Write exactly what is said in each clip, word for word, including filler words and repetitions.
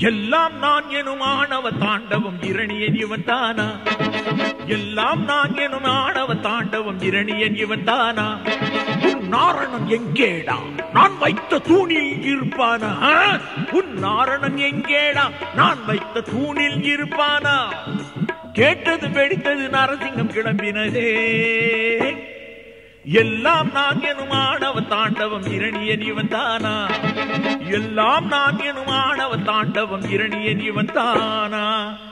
எல்லாம் நான் எனும் ஆணவ தாண்டவம் இரணியன் இவன் தானா? எல்லாம் நான் எனும் ஆணவ தாண்டவம் இரணியன் இவன் தானா? உன் நாரணன் எங்கேடா நான் வைத்த தூணில் இருப்பானா? உன் நாரணன் எங்கேடா நான் வைத்த தூணில் இருப்பானா? கேட்டது வெடித்தது நரசிங்கம் கிளம்பினதே. எல்லாம் நான் எனும் ஆணவ தாண்டவம் இரணியன் இவன் தானா? எல்லாம் நான் எனும் ஆணவ தாண்டவம் இரணியன் இவன் தானா?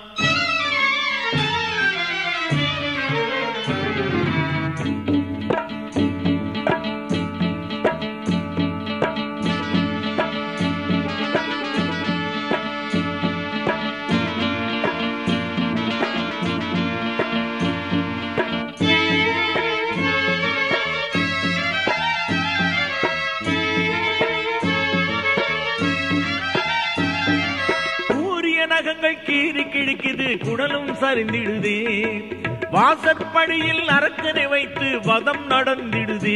கீறி கிழிக்குது குடலும் சரிந்திடுதே. வாசற்படியில் அரக்கனை வைத்து வதம் நடந்திடுதே.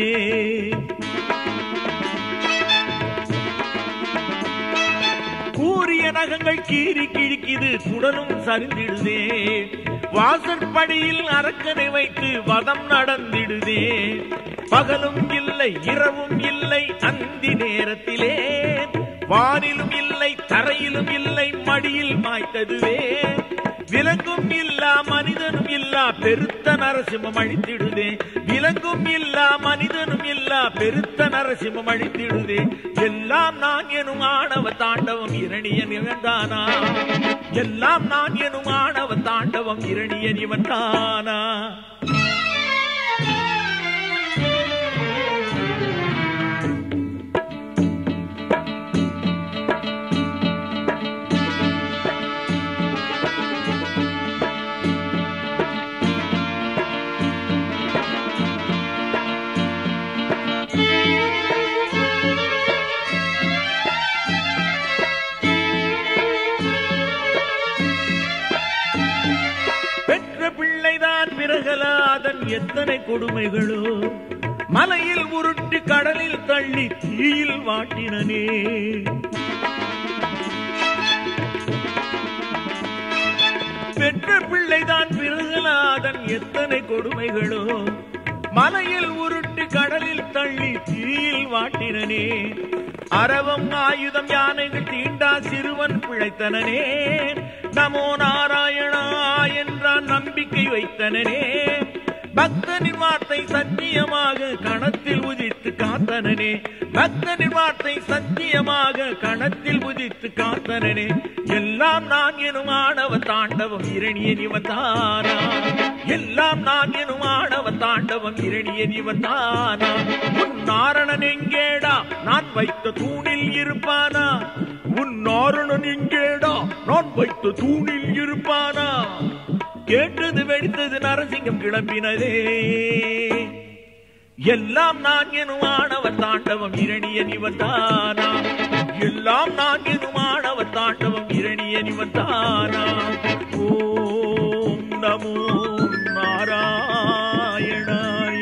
கூறிய நகங்கள் கீறி கிழிக்குது குடலும் சரிந்திடுதே. வாசற்படியில் அரக்கனை வைத்து வதம் நடந்திடுதே. பகலும் இல்லை இரவும் இல்லை அந்தி நேரத்திலே. வானிலும் இல்லை தரையிலும் இல்லை மடியில் மாய்த்ததுவே. விலங்கும் இல்லா மனிதனும் இல்லா பெருத்த நரசிம்மம் அழித்திடுதே. விலங்கும் இல்லா மனிதனும் இல்லா பெருத்த நரசிம்மம் அழித்திடுதே. எல்லாம் நான் எனும் ஆணவ தாண்டவம் இரணியன் இவன் தானா? எல்லாம் நான் எனும் ஆணவ தாண்டவம் இரணியன் இவன் தானா? அதன் எத்தனை கொடுமைகளோ மலையில் உருட்டி கடலில் தள்ளி தீயில் வாட்டினனே. பெற்ற பிள்ளைதான் பிறகலாதன் எத்தனை கொடுமைகளோ மலையில் உருட்டி கடலில் தள்ளி தீயில் வாட்டினனே. அரவம் ஆயுதம் யானைகள் தீண்டா சிறுவன் பிழைத்தனனே. நமோ நாராயணா என்றான் நம்பிக்கை வைத்தனனே. பக்தனின் வார்த்தை சத்தியமாக கணத்தில் உதித்து காத்தனனே. பக்தனின் வார்த்தை சத்தியமாக கணத்தில் உதித்து காத்தனனே. எல்லாம் நான் எனும் ஆணவ தாண்டவம் இரணியன் இவன் தானா? எல்லாம் நான் எனும் ஆணவ தாண்டவம் இரணியன் இவன் தானா? உன் நாரணன் எங்கேடா நான் வைத்த தூணில் இருப்பானா? உன் நாரணன் எங்கேடா நான் வைத்த தூணில் இருப்பானா? கேட்டது வெடித்தது நரசிங்கம் கிளம்பினதே. எல்லாம் நான் எனும் ஆணவ தாண்டவம் இரணியன் இவன் தானா? எல்லாம் நான் எனும் ஆணவ தாண்டவம் இரணியன் இவன் தானா? ஓம் நமோ நாராயணாய.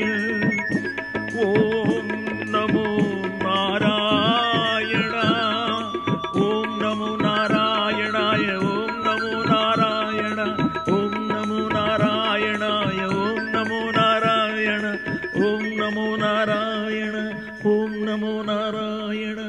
ஓம் நமோ நாராயணா. ஓம் நமோ நாராயணாய. ஓம் நமோ நாராயண. ஓம் நமோ நாராயணாய. ஓம் நமோ நாராயண. ஓம் நமோ நாராயண. ஓம் நமோ நாராயண.